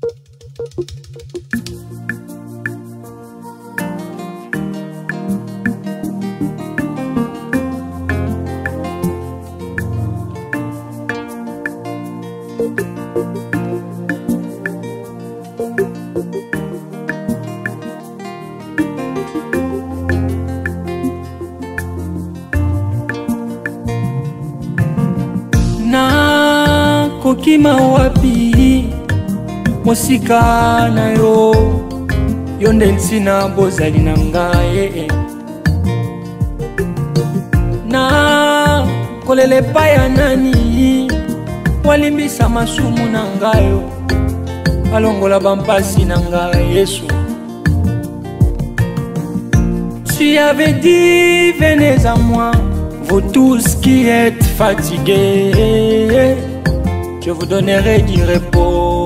Na kokima wapi mosika na yo yonde ntina bozali na ngai na kolele paya nani walimbisa masumu na ngayo alongola bampasi na ngai Yesu. Tu avais dit venez à moi vous tous qui êtes fatigués, je vous donnerai du repos.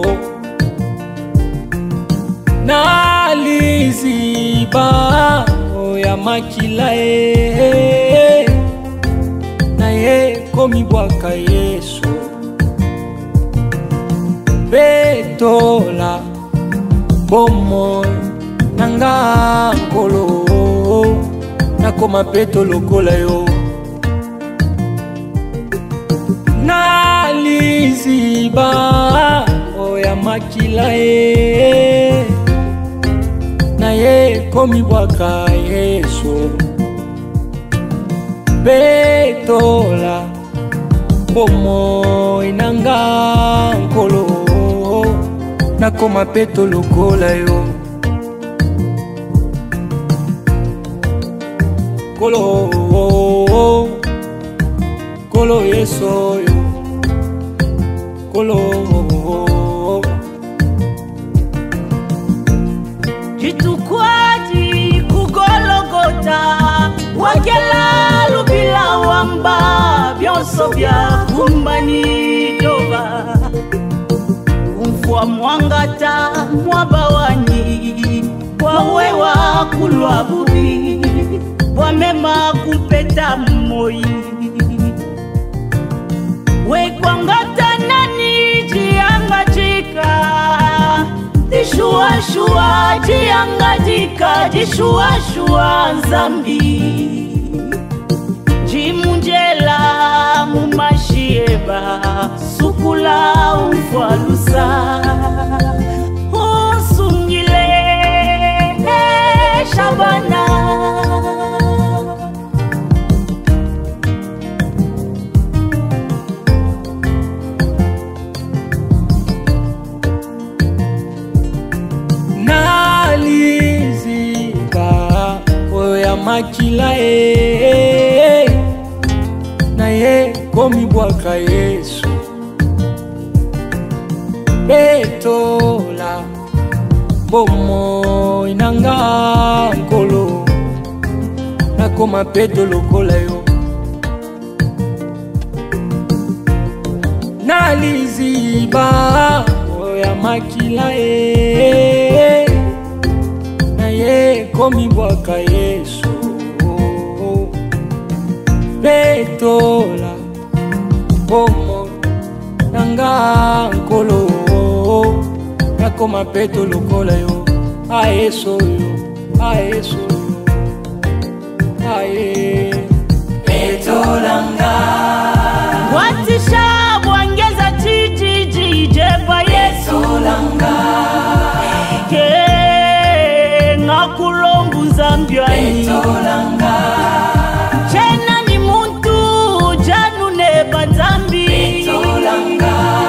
Na liziba oya makila na ye komi bwaka Yesu. Betola bomo nanga nkolo nakoma peto lokola yo. Na liziba oya makila na ye komi bwaka Yesu. Betola bomo inanga nkolo nakoma peto lokola yo. Kolo kolo Yesu yo kolo. Jitukwaji kugologota wakela lubila wamba byonso bya kumbani jova umfwa mwangata mwabawani wawewa kulwa bubi wamema kupeta moi wekwangata nani jianga jika jishua shua jianga jika jishua shua nzambi jimunjela mumashieba sukula umfwalusa usungile Shabana. Naliziba oya makila na ye komi bwaka Yesu. Betola bomo inanga nkolo nakoma peto lokola yo. Naliziba oya makila na ye komi bwaka Yesu. Betola bomo nanga nkolo nakoma peto lokola yo. A Yesu yo, a Yesu yo, aye betolanga watisha bwangeza tijiji jeba Yesu langa ke ngakulombu zambyani betolanga chena ni muntu janu ne banzambi betolanga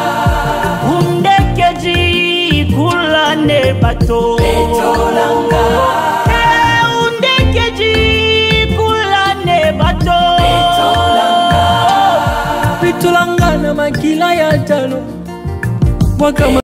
undekeji kula ne bato betolanga undekeji kula ne bato betolanga na makila ya tano mwaka